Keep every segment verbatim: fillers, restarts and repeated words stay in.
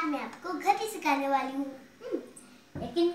मैं आपको घड़ी सिखाने वाली हूँ। लेकिन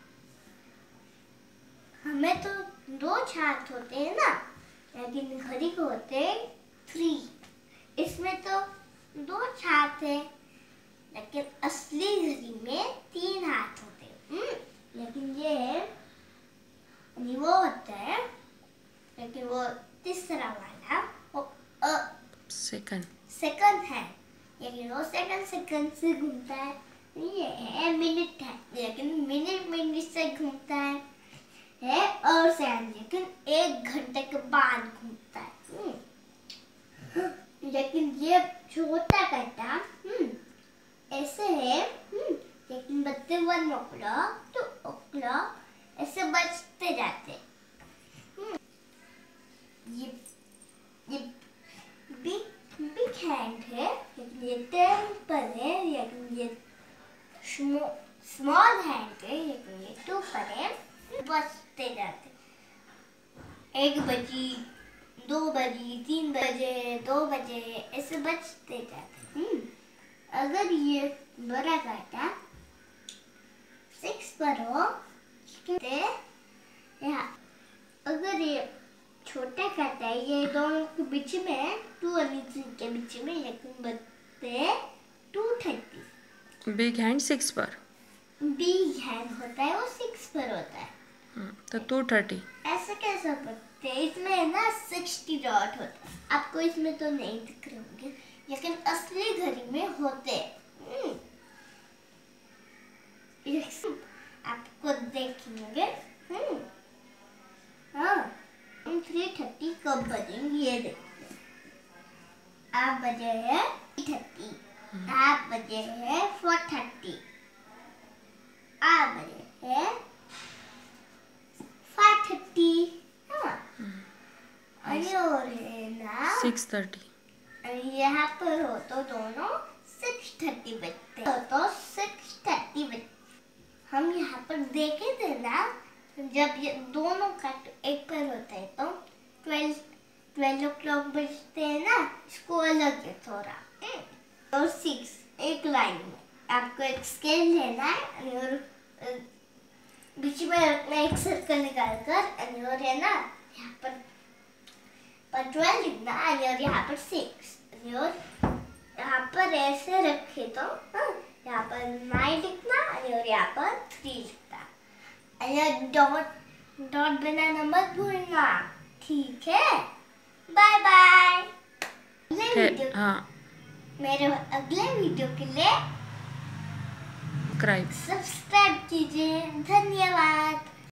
हमें तो दो हाथ होते हैं ना, लेकिन घड़ी को होते हैं थ्री। इसमें तो दो हाथ है, लेकिन असली घड़ी में तीन हाथ होते हैं। लेकिन ये वो होता है, लेकिन वो तीसरा वाला वो सेकंड सेकंड है, लेकिन वो सेकंड सेकंड से घूमता है। ये मिनट है, लेकिन मिनट मिनट से घूमता है, है और सेकंड लेकिन एक घंटे के बाद घूमता है। लेकिन ये छोटा काटा ऐसे है, लेकिन बच्चे one o'clock two o'clock ऐसे बचते जाते। ये ये बिग बिग हैंड है, लेकिन ये टेम्पल है, लेकिन ये स्मॉल हैंड है, लेकिन ये टू पर है। बचते जाते, एक बजी, दो बजी, तीन बजे, दो बजे ऐसे बचते जाते। अगर ये बड़ा काटा सिक्स पर हो, यहाँ अगर ये छोटा काटा है, ये दोनों के बीच में टू और थ्री के बीच में, लेकिन बचते two thirty. Big hand six पर, बिग हैंड होता है वो सिक्स पर होता है, तो टू थर्टी। ऐसे कैसे पढ़ते हैं? इसमें है ना सिक्सटी डॉट होता है। आपको इसमें तो नहीं दिख रहे होंगे, लेकिन असली घड़ी में होते हैं। आपको देखेंगे। हाँ, थ्री थर्टी कब बजेंगे ये देखते। आप बजे है थर्टी, आप बजे है फोर थर्टी, आप बजे है फाइव थर्टी, और है ना सिक्स थर्टी। यहाँ पर हो तो दोनों सिक्स थर्टी बजते हो तो सिक्स थर्टी बजते। हम यहाँ पर देखे थे ना, जब ये दोनों का एक पर होता है तो ट्वेल्व ट्वेल्व ओ क्लॉक बजते हैं ना, इसको अलग है थोड़ा। और सिक्स एक लाइन में आपको एक स्केल लेना है और बीच में रखना एक सर्कल निकाल कर, और है ना यहाँ पर पर ट्वेल्व लिखना और यहाँ पर सिक्स, और यहाँ पर ऐसे रखे तो यहाँ पर नाइन लिखना और यहाँ पर थ्री लिखना, और डॉट डॉट बनाना मत भूलना, ठीक है? Bye bye. अगले वीडियो हाँ, मेरे अगले वीडियो के लिए सब्सक्राइब सब्सक्राइब कीजिए। धन्यवाद।